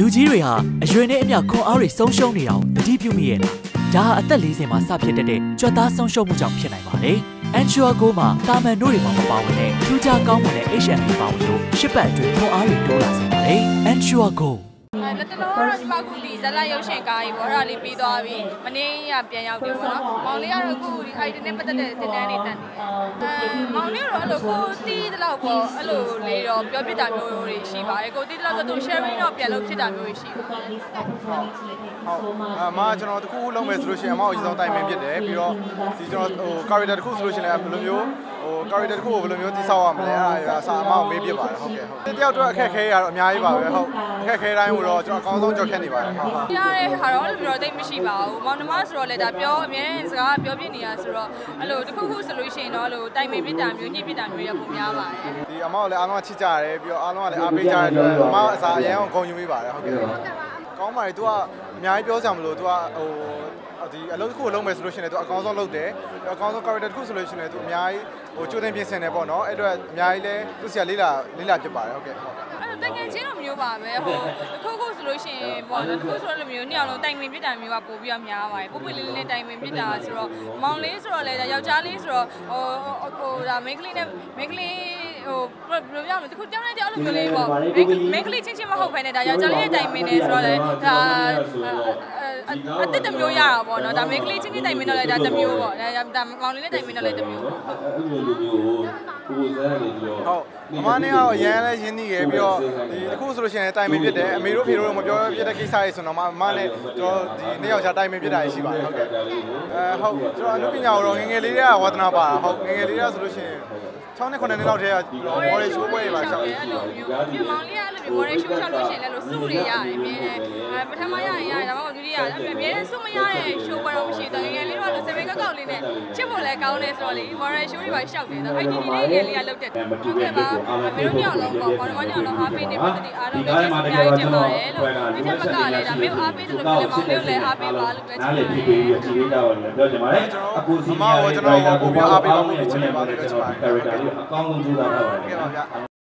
လူကြီးတွေဟာအရွယ်နဲ့အမျှခွန်အားတွေဆုံးရှုံးနေတာကိုတတိပြုမိရဲ့လားဒါဟာအသက်40မှာစဖြစ်တဲ့ကြွက်သားဆုံးရှုံးမှုကြောင့်ဖြစ်နိုင်ပါတယ်။ Ensure Go မှာတာမန်တို့တွေမှာမပါဝင်တဲ့ထူးခြားကောင်းမွန်တဲ့ HMP ပါဝင်လို့ရှစ်ပတ်အတွင်းခွန်အားတွေတိုးလာစေပါတယ်။ Ensure Go လက်တလုံးတော့ဒီမှာခုဒီဇက်လက်ရုပ်ရှင်ကားကြီးပေါ့အဲ့ဒါလေးပြီးသွားပြီမနေ့ကပြန်ရောက်ပြီပေါ့နော်မောင်လေးကတော့ခုဒီအဲ့ဒီနဲ့ပတ်သက်တဲ့တင်တန်းတွေတက်နေတယ်မောင်လေးကတော့အဲ့လိုကိုတီးတလောက်ပေါ့အဲ့လိုလေးတော့ပြောပြတာမျိုးတွေရှိပါတယ်ကိုတီးတလောက်ဆိုသူ sharing တော့ပြန်လို့ဖြစ်တာမျိုးတွေရှိတယ်ဟုတ်အမကျွန်တော်တခုလုံးမယ်ဆိုလို့ရှိရင်အမကိုအရင်ဆုံးတိုင်ပင်ဖြစ်တယ်ပြီးတော့ဒီကျွန်တော်ဟို character တခုဆိုလို့ရှိရင်လည်းဘယ်လိုမျိုးcharacter တခုကိုဘယ်လိုမျိုးတိဆောက်ရမလဲအဲ့ဒါအစားအမကိုမေးပြပါတယ်ဟုတ်ကဲ့ဟုတ်တယောက်တော့အခက်ခဲရတော့အများကြီးပါပဲဟုတ်အခက်ခဲတိုင်းကိုတော့ကျွန်တော်အကောင်းဆုံးကြောက်ခက်နေပါတယ်ဟုတ်ရတဲ့ဟာတော့အဲ့လိုမျိုးတော့တိတ်မရှိပါဘူးမောင်နှမဆိုတော့လေဒါပြောအမြဲစကားပြောပြနေရဆိုတော့အဲ့လိုတခုခုဆိုလို့ရှိရင်တော့အဲ့လိုတိုင်ပင်ပြတာမျိုးညှိပြတာမျိုးရပုံများပါတယ်ဒီအမကိုလည်းအားလုံးချစ်ကြရတယ်ပြီးတော့အားလုံးကလည်းအားပေးကြတဲ့အတွက်အမအစားအရင်အောင်ဂုဏ်ယူပေးပါတယ်ဟုတ်ကဲ့ကောင်းပါတယ် तू ကအများကြီးပြောစရာမလို तू ကဟိုဒီအလုပ်တစ်ခုလုံးမယ်ဆိုလို့ရှိရင် तू အကောင်းဆုံးလုပ်တယ်အကောင်းဆုံး character တစ်ခုဆိုလို့ရှိရင် तू အများကြီးဟိုကြိုးတင်ပြင်ဆင်တယ်ပေါ့နော်အဲ့အတွက်အများကြီးလဲသူ့ဆရာလေးလာဖြစ်ပါတယ်ဟုတ်ကဲ့ဟုတ်အဲ့တကယ်ချင်းတော့မျိုးပါပဲဟိုတစ်ခုခုဆိုလို့ရှိရင်ပေါ့တစ်ခုဆိုတော့လိုမျိုးနှစ်ယောက်လုံးတိုင်ပင်ပြတာမျိုးကပို့ပြီးတော့များပါတယ်ပုပ်ပွေလေးလေးနဲ့တိုင်ပင်ပြတာဆိုတော့မောင်လေးဆိုတော့လေယောက်ျားလေးဆိုတော့ဟိုဒါမိန်းကလေးနဲ့မိန်းကလေးဟိုဘယ်လိုပြောမလဲတခုတောင်းလိုက်တဲ့အဲ့လိုမျိုးလေးပေါ့မိန်းကလေးချင်းချင်းမဟုတ်ဘဲနဲ့ဒါယောက်ျားလေးနဲ့တိုင်ပင်နေဆိုတော့လေဒါအတစ်တမျိုးရတာပေါ့နော်ဒါမိန်းကလေးချင်းချင်းတိုင်ပင်တော့လေဒါတစ်မျိုးပေါ့ဒါမောင်လေးနဲ့တိုင်ပင်တော့လေတစ်မျိုးဟုတ်အမနဲ့ကတော့ရန်လဲရင်းနှီးခဲ့ပြီးတော့ဒီအခုဆိုလို့ရှိရင်တိုင်ပင်ဖြစ်တယ်အမေတို့ဖေတို့မပြောပြတဲ့ကိစ္စတွေဆိုတော့အမနဲ့ကျွန်တော်ဒီနေ့ယောက်ျားတိုင်ပင်ဖြစ်တာရှိပါတယ်ဟုတ်ကဲ့ဟုတ်ကျွန်တော်အနုပညာကိုတော့ငငယ်လေးတွေကဝါသနာပါဟုတ်ငငယ်လေးတွေကဆိုလို့ရှိရင်6နှစ်9နှစ်လောက်တည်းကမော်ရီရှိုးပွဲတွေပါရှောက်တယ်အဲ့လိုမျိုးပြမောင်လေးကအဲ့လိုမျိုးမော်ရီရှိုးရှောက်လို့ရှိရင်လည်းလို့စုတွေရတယ်အမြဲတမ်းပထမရရင်ဒါမှမဟုတ်ဒုတိယအမြဲတမ်းစုမရတဲ့ရှိုးပွဲတော့မရှိတော့ငငယ်လေးတော့လို့စပင်းကောက်လေးနဲ့ချစ်ဖို့လည်းကောင်းနေဆိုတော့လေမော်ရီရှိုးတွေပါရှောက်တယ်ဆိုတော့ IDD လေးငယ်လေးကလုတ်တက်တယ်ဟုတ်ကဲ့ပါအမေတို့ညောင်လုံးပေါ့ဘော်နမညောင်လုံးအားပေးနေပတ်တိအားလုံးလည်းအများကြီးတင်ပါတယ်လို့ဒီထက်မကလည်းဒါမျိုးအားပေးတယ်လို့ပြောမောင်လေးလည်းအားပေးပါလို့ပြောချင်ပါတယ်နားလေဖြစ်ပြီးကြည့်ပေးကြပါလို့ပြောချင်ပါတယ်အခုစီမကိုကျွန်တော်ကိုအားပေးပါလို့ချင်ပါတယ်ပြောချင်ပါတယ် character လေးအကောင်းဆုံးကြိုးစားထားပါတယ်